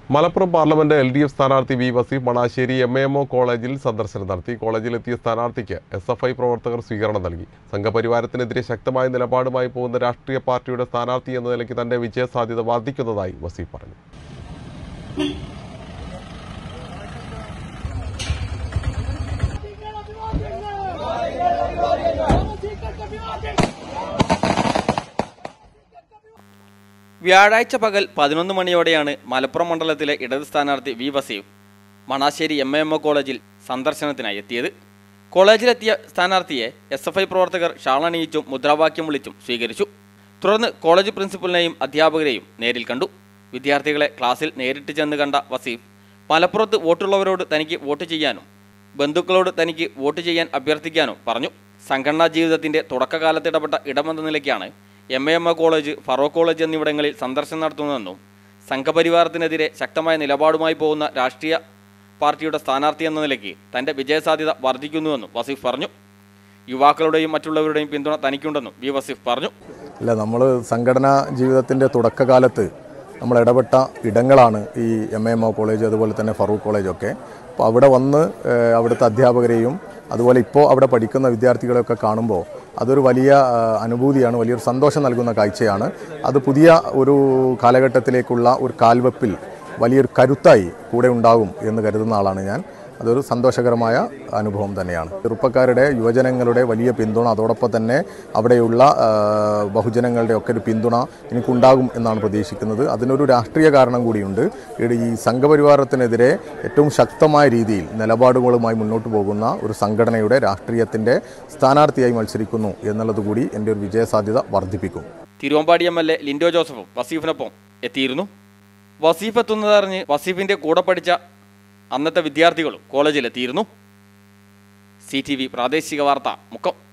Malappuram parliament LDF സ്ഥാനാർത്ഥി V Vaseef Manassery MAMO കോളേജിൽ സന്ദർശനം നടത്തി. കോളേജിലെത്തിയ സ്ഥാനാർത്ഥിക്ക് SFI പ്രവർത്തകർ സ്വീകരണം നൽകി. സംഘപരിവാരത്തിനെതിരെ ശക്തമായ നിലപാടുമായി പോകുന്ന രാഷ്ട്രീയ പാർട്ടിയുടെ സ്ഥാനാർത്ഥി എന്ന നിലയ്ക്ക് തന്റെ വിജയസാധ്യത വർദ്ധിക്കുന്നതായി വസീഫ് പറഞ്ഞു. വ്യാഴാഴ്ച പകൽ 11 മണിയോടെയാണ് മലപ്പുറം മണ്ഡലത്തിലെ ഇടത് സ്ഥാനാർത്ഥി വി വസീഫ് മണാശ്ശേരി MAMO കോളേജിൽ സന്ദർശനത്തിനായി എത്തിയത്. കോളേജിലെത്തിയ സ്ഥാനാർത്ഥിയെ SFI പ്രവർത്തകർ ഷാളണിയിച്ചും മുദ്രാവാക്യം വിളിച്ചും സ്വീകരിച്ചു. തുടർന്ന് കോളേജ് പ്രിൻസിപ്പലിനെയും അധ്യാപകരെയും നേരിൽ കണ്ടു. വിദ്യാർത്ഥികളെ ക്ലാസ്സിൽ നേരിട്ട് ചെന്ന് കണ്ട വസീഫ് മലപ്പുറത്ത് വോട്ടുള്ളവരോട് തനിക്ക് വോട്ട് ചെയ്യാനും ബന്ധുക്കളോട് തനിക്ക് വോട്ട് ചെയ്യാൻ അഭ്യർത്ഥിക്കാനും പറഞ്ഞു. സംഘടനാ ജീവിതത്തിന്റെ തുടക്കകാലത്തിടപെട്ട ഇടമെന്ന നിലയ്ക്കാണ് MAMO കോളേജ്, ഫറൂഖ് കോളേജ് എന്നിവിടങ്ങളിൽ സന്ദർശനം നടത്തുന്നതെന്നും സംഘപരിവാരത്തിനെതിരെ ശക്തമായ നിലപാടുമായി പോകുന്ന രാഷ്ട്രീയ പാർട്ടിയുടെ സ്ഥാനാർത്ഥി എന്ന നിലയ്ക്ക് തന്റെ വിജയസാധ്യത വർദ്ധിക്കുന്നുവെന്നും വസീഫ് പറഞ്ഞു. യുവാക്കളുടെയും മറ്റുള്ളവരുടെയും പിന്തുണ തനിക്കുണ്ടെന്നും വി വസീഫ് പറഞ്ഞു. അല്ല, നമ്മൾ സംഘടനാ ജീവിതത്തിൻ്റെ തുടക്കകാലത്ത് നമ്മൾ ഇടപെട്ട ഇടങ്ങളാണ് ഈ MAMO കോളേജ്, അതുപോലെ തന്നെ ഫറൂഖ് കോളേജൊക്കെ. അപ്പോൾ അവിടെ വന്ന് അവിടുത്തെ അധ്യാപകരെയും അതുപോലെ ഇപ്പോൾ അവിടെ പഠിക്കുന്ന വിദ്യാർത്ഥികളെയൊക്കെ കാണുമ്പോൾ അതൊരു വലിയ അനുഭൂതിയാണ്, വലിയൊരു സന്തോഷം നൽകുന്ന കാഴ്ചയാണ്. അത് പുതിയ ഒരു കാലഘട്ടത്തിലേക്കുള്ള ഒരു കാൽവെപ്പിൽ വലിയൊരു കരുത്തായി കൂടെ ഉണ്ടാകും എന്ന് കരുതുന്ന ആളാണ് ഞാൻ. അതൊരു സന്തോഷകരമായ അനുഭവം തന്നെയാണ്. ചെറുപ്പക്കാരുടെ, യുവജനങ്ങളുടെ വലിയ പിന്തുണ, അതോടൊപ്പം തന്നെ അവിടെയുള്ള ബഹുജനങ്ങളുടെ ഒക്കെ ഒരു പിന്തുണ എനിക്കുണ്ടാകും എന്നാണ് പ്രതീക്ഷിക്കുന്നത്. അതിനൊരു രാഷ്ട്രീയ കാരണം കൂടിയുണ്ട്. ഈ സംഘപരിവാരത്തിനെതിരെ ഏറ്റവും ശക്തമായ രീതിയിൽ നിലപാടുകളുമായി മുന്നോട്ട് പോകുന്ന ഒരു സംഘടനയുടെ രാഷ്ട്രീയത്തിൻ്റെ സ്ഥാനാർത്ഥിയായി മത്സരിക്കുന്നു എന്നുള്ളത് കൂടി എൻ്റെ ഒരു വിജയസാധ്യത വർദ്ധിപ്പിക്കും. തിരുവമ്പാടി MLA ലിൻഡോ ജോസഫും വസീഫിനൊപ്പം എത്തിയിരുന്നു. വസീഫ് എത്തുന്നതറിഞ്ഞ് വസീഫിൻ്റെ കൂടെ പഠിച്ച അന്നത്തെ വിദ്യാർത്ഥികളും കോളേജിലെത്തിയിരുന്നു. CTV പ്രാദേശിക വാർത്ത, മുക്കം.